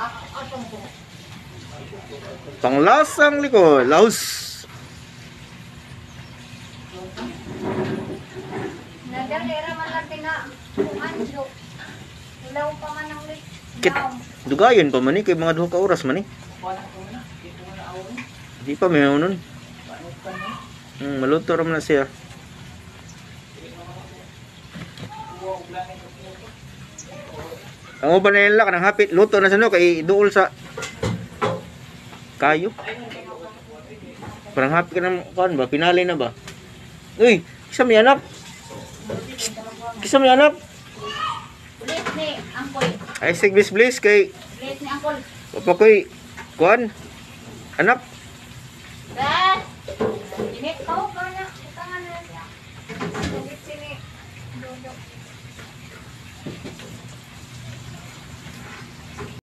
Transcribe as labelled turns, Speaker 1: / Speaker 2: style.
Speaker 1: Panglasang liko, laos.
Speaker 2: Nadalera man lang tinga anjo. Ilaw pa man ang
Speaker 1: Kit, dugayon pa man ni kay mga 2 ka oras man ni. Di pa may nun. Maluto ram na siya. Ang uban na nila kanang hapit luto na sa no kay duol sa kayo. Parang hapit ka na kan ba pinali na ba? Uy, kisa may anak. Kisa may anak.
Speaker 2: ulit ni angkol.
Speaker 1: Ay sig bis kay
Speaker 2: Ulit ni angkol.
Speaker 1: papa koy kuan anak.
Speaker 2: Dad. Init ko pa na utangan na siya. Ulit sini. Dodo.